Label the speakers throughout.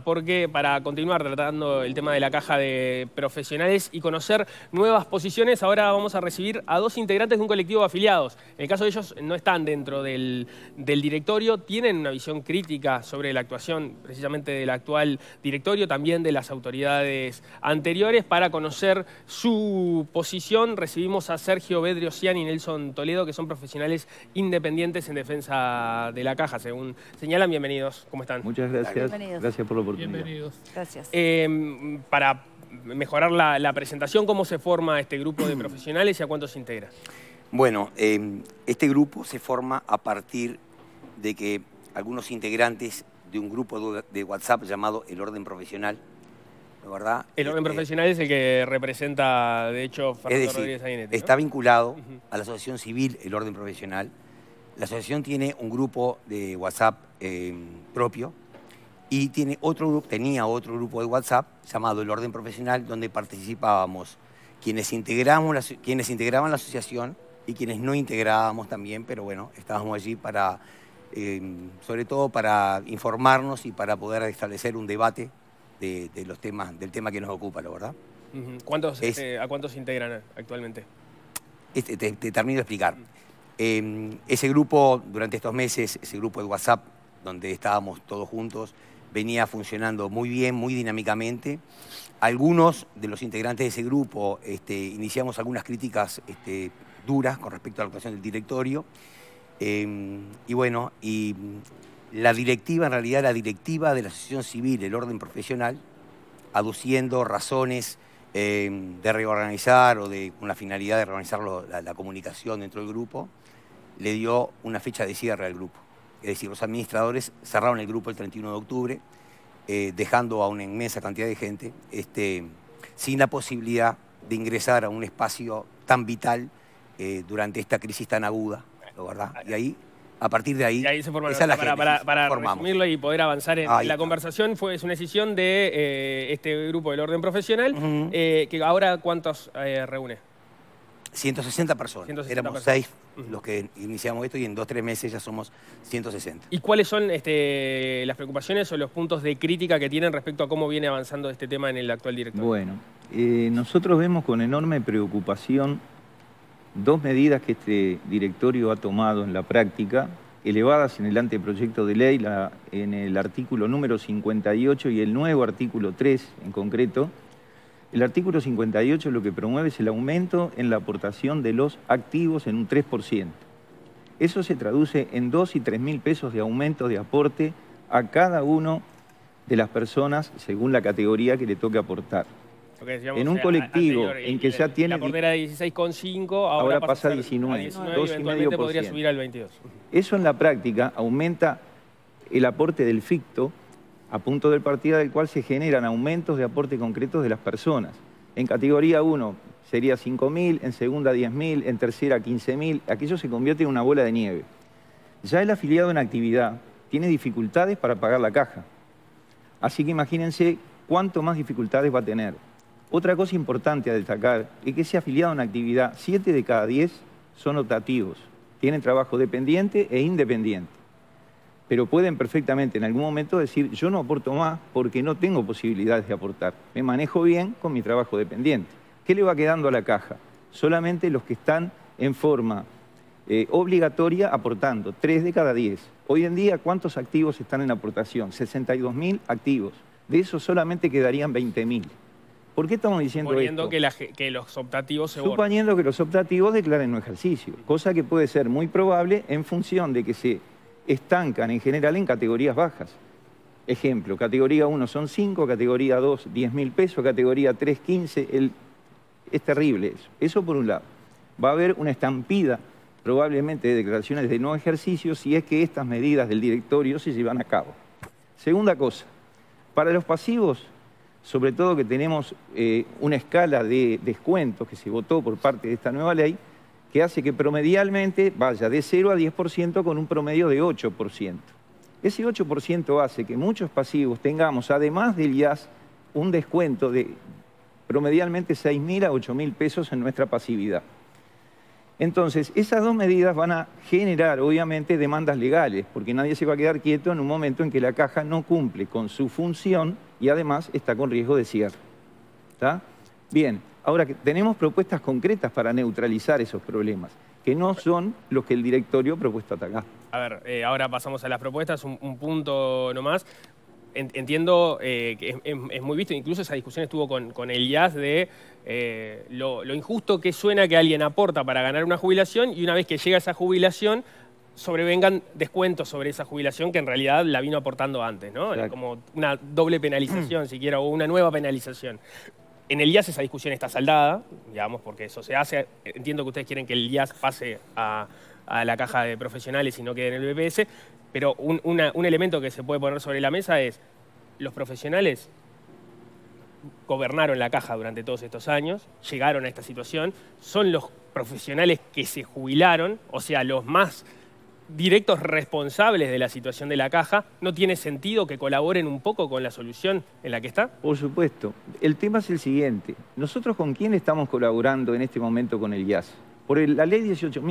Speaker 1: porque para continuar tratando el tema de la caja de profesionales y conocer nuevas posiciones, ahora vamos a recibir a dos integrantes de un colectivo de afiliados. En el caso de ellos no están dentro del directorio, tienen una visión crítica sobre la actuación precisamente del actual directorio, también de las autoridades anteriores. Para conocer su posición recibimos a Sergio Bedriosian y Nelson Toledo, que son profesionales independientes en defensa de la caja, según señalan. Bienvenidos, ¿cómo están?
Speaker 2: Muchas gracias.
Speaker 3: Bienvenidos.
Speaker 2: Gracias por la oportunidad.
Speaker 4: Bienvenidos.
Speaker 3: Gracias.
Speaker 1: Para mejorar la presentación, ¿cómo se forma este grupo de profesionales y a cuántos se integra?
Speaker 5: Bueno, este grupo se forma a partir de que algunos integrantes de un grupo de WhatsApp llamado El Orden Profesional, ¿no, verdad?
Speaker 1: El Orden Profesional es el que representa, de hecho, Fernando Rodríguez Sainetti, ¿no?
Speaker 5: Está vinculado a la asociación civil El Orden Profesional. La asociación tiene un grupo de WhatsApp propio y tenía otro grupo de WhatsApp llamado El Orden Profesional, donde participábamos quienes integraban la asociación y quienes no integrábamos también, pero bueno, estábamos allí para, sobre todo para informarnos y para poder establecer un debate del tema que nos ocupa, la verdad.
Speaker 1: ¿A cuántos se integran actualmente?
Speaker 5: Te termino de explicar. Ese grupo, durante estos meses, ese grupo de WhatsApp, donde estábamos todos juntos, venía funcionando muy bien, muy dinámicamente. Algunos de los integrantes de ese grupo iniciamos algunas críticas duras con respecto a la actuación del directorio. Y bueno, la directiva, en realidad la directiva de la Asociación Civil, El Orden Profesional, aduciendo razones de reorganizar o con la finalidad de reorganizar la comunicación dentro del grupo, le dio una fecha de cierre al grupo. Es decir, los administradores cerraron el grupo el 31 de octubre, dejando a una inmensa cantidad de gente sin la posibilidad de ingresar a un espacio tan vital durante esta crisis tan aguda, ¿no, verdad? Y ahí, a partir de ahí,
Speaker 1: se formaron.
Speaker 5: esa es la génesis.
Speaker 1: Para resumirlo y poder avanzar en la conversación, es una decisión de este grupo del Orden Profesional, que ahora ¿cuántos reúne?
Speaker 5: 160 personas.
Speaker 1: 160
Speaker 5: Éramos
Speaker 1: personas.
Speaker 5: 6 los que iniciamos esto y en 2 o 3 meses ya somos 160.
Speaker 1: ¿Y cuáles son las preocupaciones o los puntos de crítica que tienen respecto a cómo viene avanzando este tema en el actual directorio?
Speaker 2: Bueno, nosotros vemos con enorme preocupación dos medidas que este directorio ha tomado en la práctica, elevadas en el anteproyecto de ley, en el artículo número 58 y el nuevo artículo 3 en concreto. El artículo 58 lo que promueve es el aumento en la aportación de los activos en un 3%. Eso se traduce en 2 y 3 mil pesos de aumento de aporte a cada uno de las personas según la categoría que le toque aportar. En un colectivo en que ya tiene...
Speaker 1: La aporte era 16,5,
Speaker 2: ahora pasa a 19,
Speaker 1: y eventualmente podría subir al 22.
Speaker 2: Eso en la práctica aumenta el aporte del ficto, a punto de partida del cual se generan aumentos de aporte concretos de las personas. En categoría 1 sería 5.000, en segunda 10.000, en tercera 15.000. Aquello se convierte en una bola de nieve. Ya el afiliado en actividad tiene dificultades para pagar la caja. Así que imagínense cuánto más dificultades va a tener. Otra cosa importante a destacar es que ese afiliado en actividad, 7 de cada 10 son optativos. Tienen trabajo dependiente e independiente. Pero pueden perfectamente en algún momento decir, yo no aporto más porque no tengo posibilidades de aportar. Me manejo bien con mi trabajo dependiente. ¿Qué le va quedando a la caja? Solamente los que están en forma obligatoria aportando, 3 de cada 10. Hoy en día, ¿cuántos activos están en aportación? 62.000 activos. De esos solamente quedarían 20.000. ¿Por qué estamos diciendo esto?
Speaker 1: Que los optativos se
Speaker 2: Suponiendo que los optativos declaren no ejercicio, cosa que puede ser muy probable en función de que se estancan en general en categorías bajas. Ejemplo, categoría 1 son 5, categoría 2, 10.000 pesos, categoría 3, 15. Es terrible eso. Eso por un lado. Va a haber una estampida probablemente de declaraciones de no ejercicio si es que estas medidas del directorio se llevan a cabo. Segunda cosa, para los pasivos, sobre todo que tenemos una escala de descuentos que se votó por parte de esta nueva ley, que hace que promedialmente vaya de 0 a 10% con un promedio de 8%. Ese 8% hace que muchos pasivos tengamos, además del IAS, un descuento de promedialmente 6.000 a 8.000 pesos en nuestra pasividad. Entonces, esas dos medidas van a generar, obviamente, demandas legales, porque nadie se va a quedar quieto en un momento en que la caja no cumple con su función y además está con riesgo de cierre. ¿Está? Bien, ahora que tenemos propuestas concretas para neutralizar esos problemas, que no son los que el directorio ha propuesto atacar.
Speaker 1: A ver, ahora pasamos a las propuestas, un punto nomás. Entiendo que es muy visto, incluso esa discusión estuvo con el IAS de lo injusto que suena que alguien aporta para ganar una jubilación y una vez que llega esa jubilación sobrevengan descuentos sobre esa jubilación que en realidad la vino aportando antes, ¿no?
Speaker 2: Claro.
Speaker 1: Como una doble penalización, si quiera, o una nueva penalización. En el IAS esa discusión está saldada, digamos, porque eso se hace. Entiendo que ustedes quieren que el IAS pase a la caja de profesionales y no quede en el BPS, pero un elemento que se puede poner sobre la mesa es los profesionales gobernaron la caja durante todos estos años, llegaron a esta situación, son los profesionales que se jubilaron, o sea, los más directos responsables de la situación de la caja. ¿No tiene sentido que colaboren un poco con la solución en la que está?
Speaker 2: Por supuesto. El tema es el siguiente. ¿Nosotros con quién estamos colaborando en este momento con el IAS? Por la ley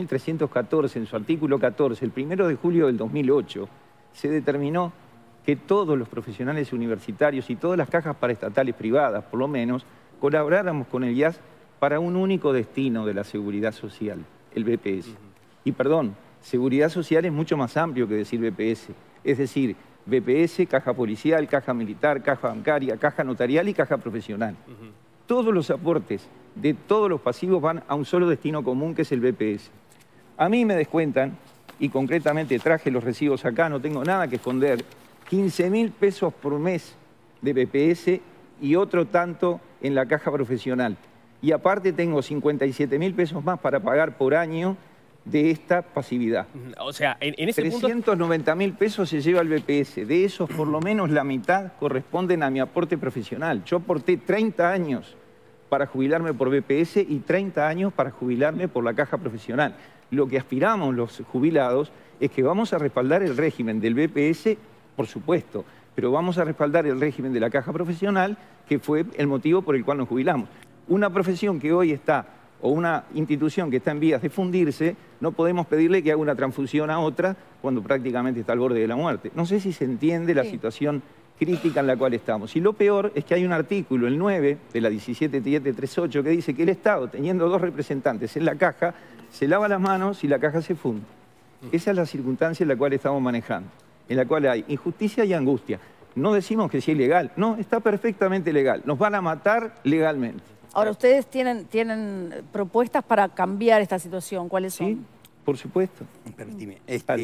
Speaker 2: 18.314, en su artículo 14, el 1 de julio del 2008, se determinó que todos los profesionales universitarios y todas las cajas paraestatales privadas, por lo menos, colaboráramos con el IAS para un único destino de la seguridad social, el BPS. Y perdón, seguridad social es mucho más amplio que decir BPS. Es decir, BPS, caja policial, caja militar, caja bancaria, caja notarial y caja profesional. Todos los aportes de todos los pasivos van a un solo destino común, que es el BPS. A mí me descuentan, y concretamente traje los recibos acá, no tengo nada que esconder, 15.000 pesos por mes de BPS y otro tanto en la caja profesional. Y aparte tengo 57.000 pesos más para pagar por año de esta pasividad.
Speaker 1: O sea, en ese
Speaker 2: 390.000 pesos se lleva el BPS. De esos, por lo menos la mitad corresponden a mi aporte profesional. Yo aporté 30 años para jubilarme por BPS y 30 años para jubilarme por la caja profesional. Lo que aspiramos los jubilados es que vamos a respaldar el régimen del BPS, por supuesto, pero vamos a respaldar el régimen de la caja profesional, que fue el motivo por el cual nos jubilamos. Una profesión que hoy está, o una institución que está en vías de fundirse, no podemos pedirle que haga una transfusión a otra cuando prácticamente está al borde de la muerte. No sé si se entiende la situación crítica en la cual estamos. Y lo peor es que hay un artículo, el 9 de la 17.738, que dice que el Estado, teniendo dos representantes en la caja, se lava las manos y la caja se funde. Esa es la circunstancia en la cual estamos manejando, en la cual hay injusticia y angustia. No decimos que sea ilegal, no, está perfectamente legal. Nos van a matar legalmente.
Speaker 3: Ahora, ¿ustedes tienen propuestas para cambiar esta situación? ¿Cuáles son?
Speaker 2: Sí, por supuesto.
Speaker 5: Permitime.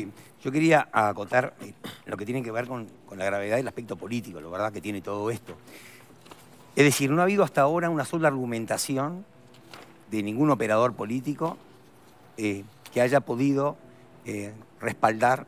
Speaker 5: Yo quería acotar lo que tiene que ver con la gravedad del aspecto político, lo verdad que tiene todo esto. Es decir, no ha habido hasta ahora una sola argumentación de ningún operador político que haya podido respaldar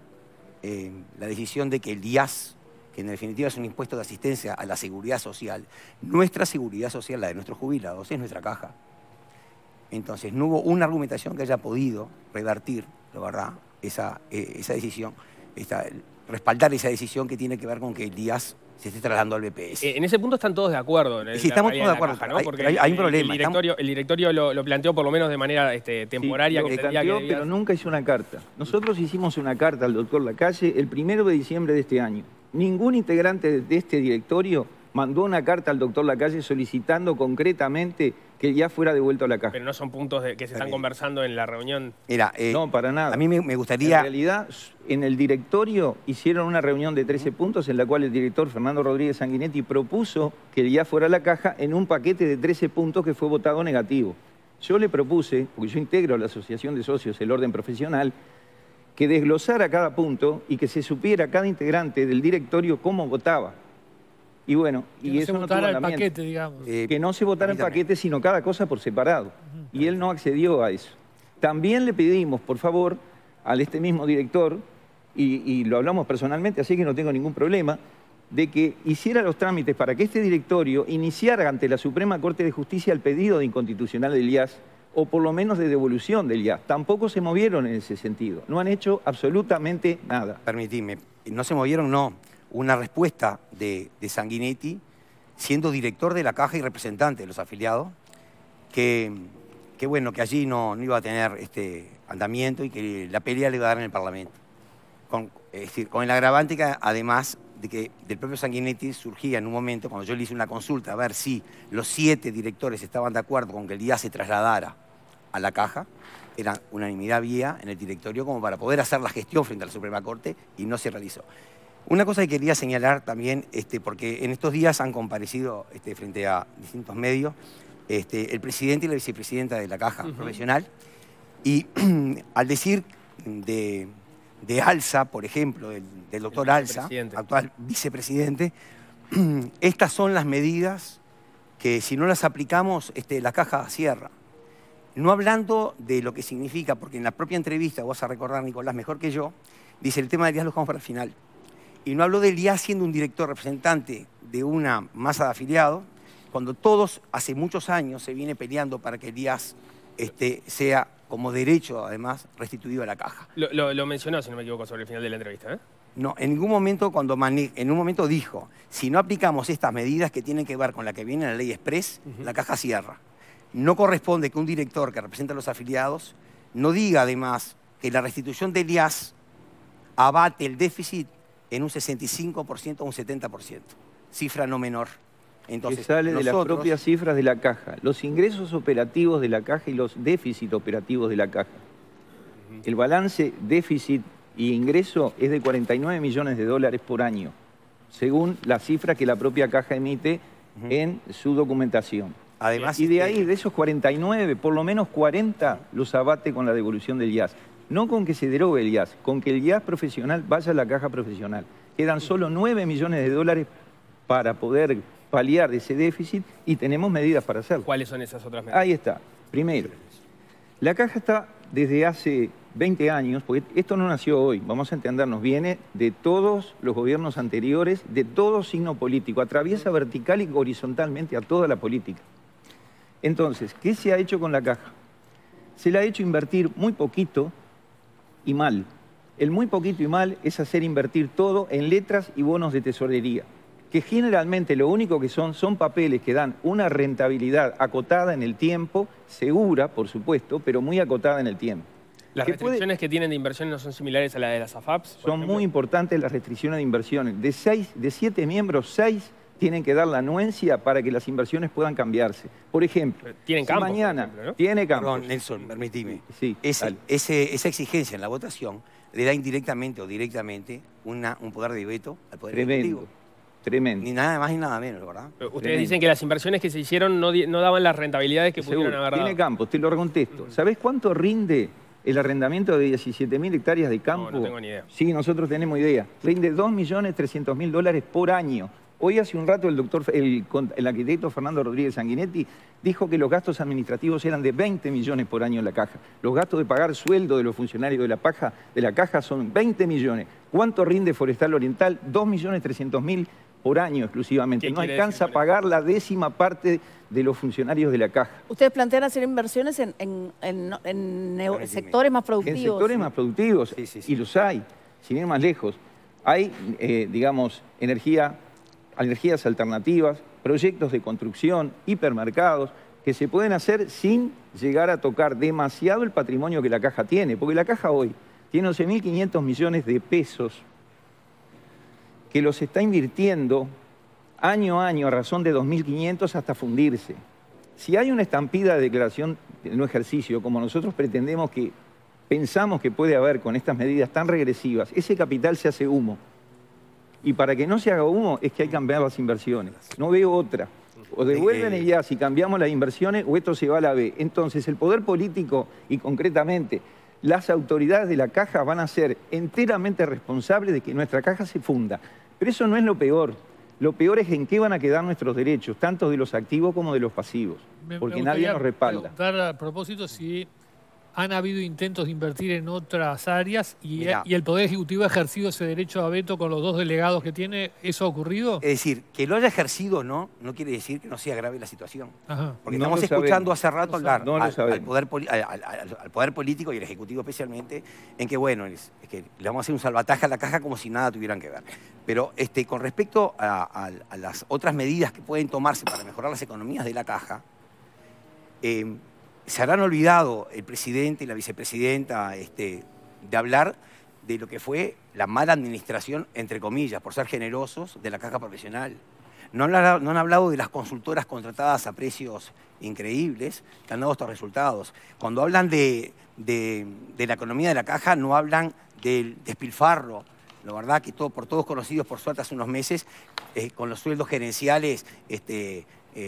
Speaker 5: la decisión de que el IAS, que en definitiva es un impuesto de asistencia a la seguridad social, nuestra seguridad social, la de nuestros jubilados, es nuestra caja. Entonces, no hubo una argumentación que haya podido revertir, la verdad, esa decisión, respaldar esa decisión que tiene que ver con que el IAS se esté trasladando al BPS.
Speaker 1: En ese punto están todos de acuerdo.
Speaker 5: Sí, estamos todos de acuerdo.
Speaker 1: Caja, ¿no? Porque
Speaker 5: hay un problema.
Speaker 1: El directorio lo planteó por lo menos de manera temporaria.
Speaker 2: Sí,
Speaker 1: que
Speaker 2: planteó,
Speaker 1: que
Speaker 2: pero nunca hizo una carta. Nosotros hicimos una carta al doctor Lacalle el 1 de diciembre de este año. Ningún integrante de este directorio mandó una carta al doctor Lacalle solicitando concretamente que ya fuera devuelto a la caja.
Speaker 1: Pero no son puntos que se están conversando en la reunión.
Speaker 5: Mira,
Speaker 2: no, para nada.
Speaker 5: A mí me gustaría...
Speaker 2: En realidad, en el directorio hicieron una reunión de 13 puntos en la cual el director Fernando Rodríguez Sanguinetti propuso que ya fuera a la caja en un paquete de 13 puntos que fue votado negativo. Yo le propuse, porque yo integro a la Asociación de Socios el Orden Profesional, que desglosara cada punto y que se supiera cada integrante del directorio cómo votaba. Y bueno,
Speaker 4: y
Speaker 2: eso
Speaker 4: no
Speaker 2: no tuvo
Speaker 4: el
Speaker 2: andamiento.
Speaker 4: paquete, digamos.
Speaker 2: Que no se votara en paquete, sino cada cosa por separado. Y él no accedió a eso. También le pedimos, por favor, a este mismo director, y lo hablamos personalmente, así que no tengo ningún problema, de que hiciera los trámites para que este directorio iniciara ante la Suprema Corte de Justicia el pedido de inconstitucional del IAS, o por lo menos de devolución del IAS. Tampoco se movieron en ese sentido. No han hecho absolutamente nada.
Speaker 5: Permitidme, no se movieron, no. Una respuesta de Sanguinetti, siendo director de la caja y representante de los afiliados, que bueno, que allí no iba a tener andamiento y que la pelea le iba a dar en el Parlamento. Es decir, con el agravante que además de que del propio Sanguinetti surgía en un momento, cuando yo le hice una consulta a ver si los 7 directores estaban de acuerdo con que el IAS se trasladara a la Caja, era unanimidad había en el directorio como para poder hacer la gestión frente a la Suprema Corte y no se realizó. Una cosa que quería señalar también, porque en estos días han comparecido frente a distintos medios el presidente y la vicepresidenta de la Caja Profesional, y al decir de Alza, por ejemplo, del doctor Alza, actual vicepresidente, estas son las medidas que si no las aplicamos, la Caja cierra. No hablando de lo que significa, porque en la propia entrevista, vos vas a recordar, Nicolás, mejor que yo, dice el tema del IAS lo dejamos para el final. Y no habló del IAS siendo un director representante de una masa de afiliados, cuando todos, hace muchos años, se viene peleando para que el IAS sea como derecho, además, restituido a la Caja.
Speaker 1: Lo mencionó, si no me equivoco, sobre el final de la entrevista, ¿eh?
Speaker 5: No, en ningún momento, en un momento dijo, si no aplicamos estas medidas que tienen que ver con la que viene en la ley Express, la Caja cierra. No corresponde que un director que representa a los afiliados no diga, además, que la restitución del IAS abate el déficit en un 65% o un 70%. Cifra no menor. Entonces,
Speaker 2: que sale de las propias cifras de la Caja, los ingresos operativos de la Caja y los déficits operativos de la Caja. El balance déficit y ingreso es de 49 millones de dólares por año, según la cifra que la propia Caja emite en su documentación.
Speaker 5: Además,
Speaker 2: y de ahí, de esos 49, por lo menos 40 los abate con la devolución del IAS. No con que se derogue el IAS, con que el IAS profesional vaya a la Caja Profesional. Quedan solo 9 millones de dólares para poder paliar ese déficit y tenemos medidas para hacerlo.
Speaker 1: ¿Cuáles son esas otras medidas?
Speaker 2: Ahí está. Primero, la Caja está desde hace 20 años, porque esto no nació hoy, vamos a entendernos, viene de todos los gobiernos anteriores, de todo signo político, atraviesa vertical y horizontalmente a toda la política. Entonces, ¿qué se ha hecho con la Caja? Se le ha hecho invertir muy poquito y mal. El muy poquito y mal es hacer invertir todo en letras y bonos de tesorería, que generalmente lo único que son papeles que dan una rentabilidad acotada en el tiempo, segura, por supuesto, pero muy acotada en el tiempo.
Speaker 1: ¿Las restricciones que tienen de inversiones no son similares a las de las AFAPs?
Speaker 2: Son muy importantes las restricciones de inversiones. De 7 miembros, 6 tienen que dar la anuencia para que las inversiones puedan cambiarse. Por ejemplo,
Speaker 1: ¿tienen campos,
Speaker 2: mañana
Speaker 1: por ejemplo, ¿no?
Speaker 2: tiene campos.
Speaker 5: Perdón, Nelson, permitime.
Speaker 2: Sí,
Speaker 5: esa exigencia en la votación le da indirectamente o directamente un poder de veto al Poder Ejecutivo.
Speaker 2: Tremendo.
Speaker 5: Ni nada más ni nada menos, ¿verdad?
Speaker 1: Ustedes dicen que las inversiones que se hicieron no daban las rentabilidades que pudieron haber dado.
Speaker 2: Tiene campos, te lo contesto. ¿Sabés cuánto rinde el arrendamiento de 17.000 hectáreas de campo?
Speaker 1: No tengo ni idea.
Speaker 2: Sí, nosotros tenemos idea. Rinde $2.300.000 por año. Hoy hace un rato el arquitecto Fernando Rodríguez Sanguinetti dijo que los gastos administrativos eran de 20 millones por año en la Caja. Los gastos de pagar sueldo de los funcionarios de la Caja son 20 millones. ¿Cuánto rinde Forestal Oriental? 2.300.000 por año exclusivamente. No alcanza a pagar la 10ª parte de los funcionarios de la Caja.
Speaker 3: Ustedes plantean hacer inversiones en sectores más productivos.
Speaker 2: En sectores más productivos, y los hay. Sin ir más lejos, hay, digamos, energías alternativas, proyectos de construcción, hipermercados, que se pueden hacer sin llegar a tocar demasiado el patrimonio que la Caja tiene. Porque la Caja hoy tiene 11.500 millones de pesos que los está invirtiendo año a año a razón de 2.500 hasta fundirse. Si hay una estampida de declaración de no ejercicio, como nosotros pensamos que puede haber con estas medidas tan regresivas, ese capital se hace humo. Y para que no se haga humo es que hay que cambiar las inversiones. No veo otra. O devuelven el IAS y cambiamos las inversiones o esto se va a la B. Entonces el poder político y concretamente las autoridades de la Caja van a ser enteramente responsables de que nuestra Caja se funda. Pero eso no es lo peor. Lo peor es en qué van a quedar nuestros derechos, tanto de los activos como de los pasivos, porque nadie nos respalda.
Speaker 4: Preguntar a propósito si han habido intentos de invertir en otras áreas y el Poder Ejecutivo ha ejercido ese derecho a veto con los 2 delegados que tiene. ¿Eso ha ocurrido?
Speaker 5: Es decir, que lo haya ejercido no quiere decir que no sea grave la situación.
Speaker 4: Ajá.
Speaker 5: Porque estamos escuchando hace rato hablar al poder político y al Ejecutivo especialmente en que, bueno, es que le vamos a hacer un salvataje a la Caja como si nada tuvieran que ver. Pero con respecto a las otras medidas que pueden tomarse para mejorar las economías de la Caja, se habrán olvidado el presidente y la vicepresidenta de hablar de lo que fue la mala administración, entre comillas, por ser generosos, de la caja profesional. No han hablado de las consultoras contratadas a precios increíbles que han dado estos resultados. Cuando hablan de la economía de la caja, no hablan del despilfarro. La verdad que por todos conocidos, por suerte, hace unos meses, con los sueldos gerenciales de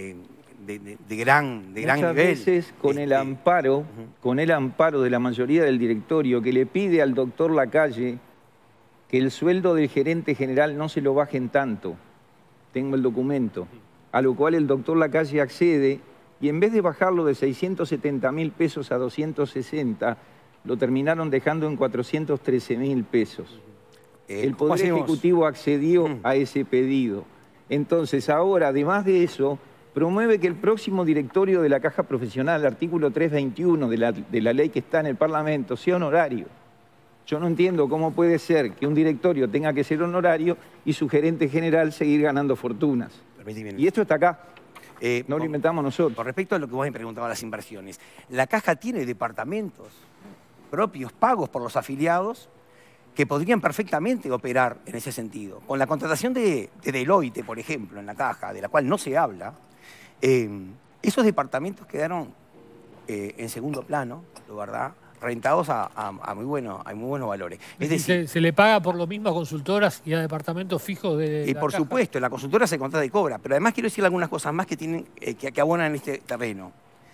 Speaker 5: gran nivel.
Speaker 2: Muchas veces con el amparo de la mayoría del directorio que le pide al doctor Lacalle que el sueldo del gerente general no se lo bajen tanto. Tengo el documento. A lo cual el doctor Lacalle accede y en vez de bajarlo de 670.000 pesos a 260, lo terminaron dejando en 413.000 pesos. El Poder Ejecutivo accedió a ese pedido. Entonces ahora, además de eso, promueve que el próximo directorio de la Caja Profesional, artículo 321 de la ley que está en el Parlamento, sea honorario. Yo no entiendo cómo puede ser que un directorio tenga que ser honorario y su gerente general seguir ganando fortunas. Y esto está acá. No lo inventamos nosotros.
Speaker 5: Con respecto a lo que vos me preguntabas, las inversiones, la Caja tiene departamentos propios pagos por los afiliados que podrían perfectamente operar en ese sentido. Con la contratación de Deloitte, por ejemplo, en la Caja, de la cual no se habla, esos departamentos quedaron en segundo plano, la verdad, rentados a muy buenos valores. Es decir,
Speaker 4: se le paga por lo mismo a consultoras y a departamentos fijos de
Speaker 5: y por
Speaker 4: Caja.
Speaker 5: supuesto, la consultora se contrata y cobra, pero además quiero decir algunas cosas más que tienen que abonan en este terreno.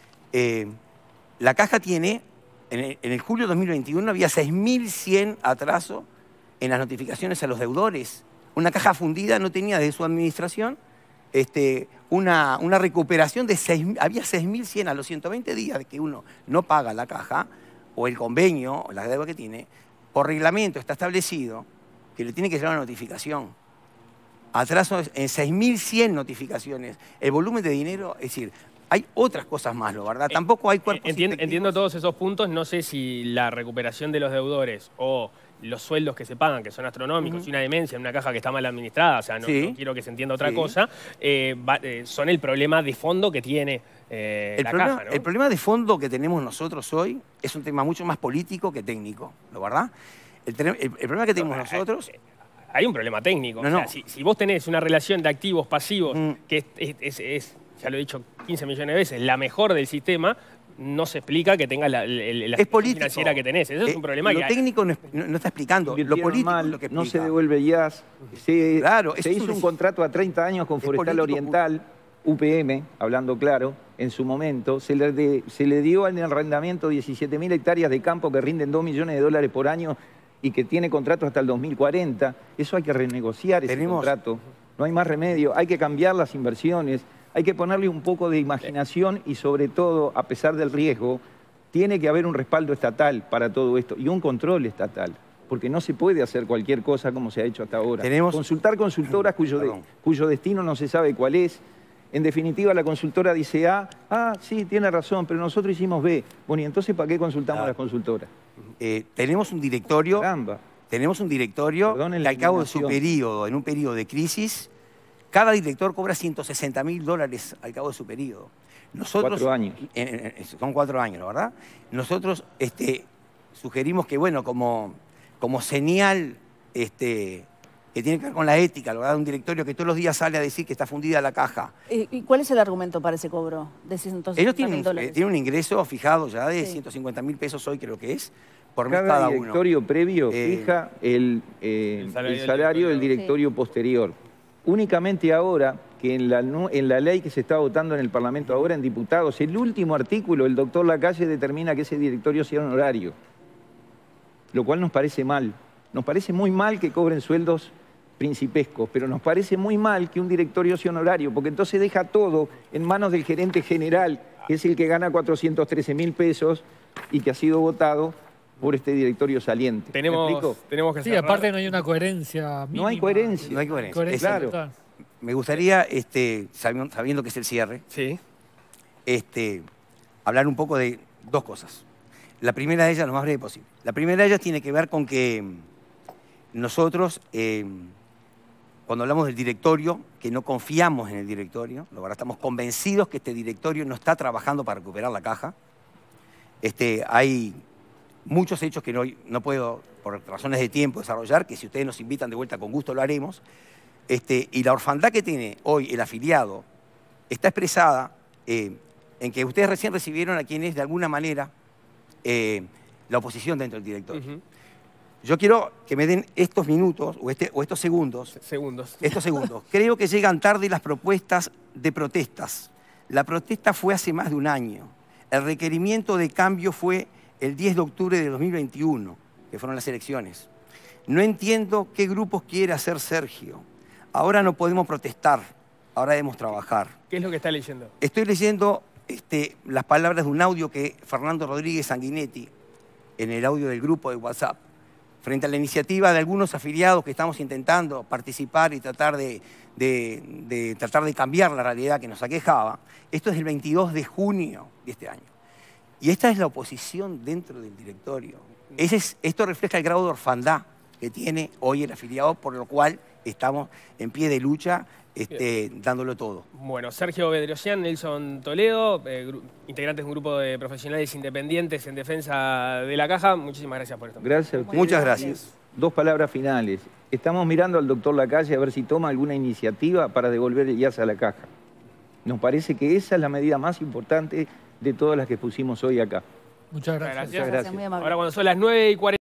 Speaker 5: La Caja tiene, en el julio de 2021 había 6.100 atrasos en las notificaciones a los deudores. Una Caja fundida no tenía de su administración una recuperación de había 6.100 a los 120 días de que uno no paga la Caja, o el convenio, o la deuda que tiene, por reglamento está establecido que le tiene que llegar una notificación. Atrasos en 6.100 notificaciones. El volumen de dinero, es decir, hay otras cosas más, ¿no? ¿Verdad? Tampoco hay cuerpos
Speaker 1: Entiendo todos esos puntos. No sé si la recuperación de los deudores o los sueldos que se pagan, que son astronómicos, y una demencia en una caja que está mal administrada, o sea, no quiero que se entienda otra cosa, son el problema de fondo que tiene la caja, ¿no?
Speaker 5: El problema de fondo que tenemos nosotros hoy es un tema mucho más político que técnico, ¿no? ¿Verdad? El problema que tenemos nosotros...
Speaker 1: Hay un problema técnico. O sea, si vos tenés una relación de activos pasivos que es, ya lo he dicho 15 millones de veces, la mejor del sistema, no se explica que tengas la financiera que tenés. Eso es un problema
Speaker 5: que... Lo técnico no está explicando. Lo político
Speaker 2: mal,
Speaker 5: es lo que explica.
Speaker 2: No se devuelve IAS. Se hizo un contrato a 30 años con Forestal Oriental, UPM, hablando claro, en su momento. Se le dio en el arrendamiento 17.000 hectáreas de campo que rinden $2 millones por año y que tiene contrato hasta el 2040. Eso hay que renegociar ese contrato. No hay más remedio. Hay que cambiar las inversiones. Hay que ponerle un poco de imaginación y sobre todo, a pesar del riesgo, tiene que haber un respaldo estatal para todo esto y un control estatal, porque no se puede hacer cualquier cosa como se ha hecho hasta ahora. Consultar consultoras cuyo destino no se sabe cuál es. En definitiva, la consultora dice A, sí, tiene razón, pero nosotros hicimos B. Bueno, ¿y entonces para qué consultamos a las consultoras?
Speaker 5: Tenemos un directorio, que al cabo de su periodo, en un periodo de crisis, cada director cobra $160.000 al cabo de su periodo. Nosotros,
Speaker 2: 4 años.
Speaker 5: Son 4 años, ¿verdad? Nosotros sugerimos que, bueno, como señal que tiene que ver con la ética, ¿verdad? Un directorio que todos los días sale a decir que está fundida la caja.
Speaker 3: ¿Y cuál es el argumento para ese cobro de $160.000?
Speaker 5: Ellos tienen un ingreso fijado ya de $150.000 pesos hoy, creo que es, por mes cada uno.
Speaker 2: Cada directorio previo fija el salario del directorio posterior. Únicamente ahora, que en la ley que se está votando en el Parlamento ahora, en diputados, el último artículo, el doctor Lacalle determina que ese directorio sea honorario, lo cual nos parece mal. Nos parece muy mal que cobren sueldos principescos, pero nos parece muy mal que un directorio sea honorario, porque entonces deja todo en manos del gerente general, que es el que gana 413.000 pesos y que ha sido votado por este directorio saliente.
Speaker 1: Tenemos que
Speaker 4: cerrar. Aparte no hay una coherencia mínima.
Speaker 2: No hay coherencia.
Speaker 5: No hay coherencia.
Speaker 2: Claro.
Speaker 5: Me gustaría, sabiendo que es el cierre, hablar un poco de 2 cosas. La primera de ellas, lo más breve posible. La primera de ellas tiene que ver con que nosotros, cuando hablamos del directorio, que no confiamos en el directorio, la verdad estamos convencidos que este directorio no está trabajando para recuperar la caja. Hay muchos hechos que no puedo, por razones de tiempo, desarrollar, que si ustedes nos invitan de vuelta con gusto lo haremos. Y la orfandad que tiene hoy el afiliado está expresada en que ustedes recién recibieron a quien es de alguna manera la oposición dentro del directorio. Yo quiero que me den estos minutos o estos segundos. Estos segundos. Creo que llegan tarde las propuestas de protestas. La protesta fue hace más de un año. El requerimiento de cambio fue el 10 de octubre de 2021, que fueron las elecciones. No entiendo qué grupos quiere hacer Sergio. Ahora no podemos protestar, ahora debemos trabajar.
Speaker 1: ¿Qué es lo que está leyendo?
Speaker 5: Estoy leyendo las palabras de un audio que Fernando Rodríguez Sanguinetti, en el audio del grupo de WhatsApp, frente a la iniciativa de algunos afiliados que estamos intentando participar y tratar de cambiar la realidad que nos aquejaba. Esto es el 22 de junio de este año. Y esta es la oposición dentro del directorio. Esto refleja el grado de orfandad que tiene hoy el afiliado, por lo cual estamos en pie de lucha, dándolo todo.
Speaker 1: Bueno, Sergio Bedrosian, Nelson Toledo, integrantes de un grupo de profesionales independientes en defensa de la caja. Muchísimas gracias por esto.
Speaker 2: Gracias a ustedes.
Speaker 5: Muchas gracias.
Speaker 2: Dos palabras finales. Estamos mirando al doctor Lacalle a ver si toma alguna iniciativa para devolver el IAS a la caja. Nos parece que esa es la medida más importante de todas las que pusimos hoy acá.
Speaker 4: Muchas gracias.
Speaker 1: Muchas gracias.
Speaker 3: Muy amable.
Speaker 1: Ahora cuando son las 9:40.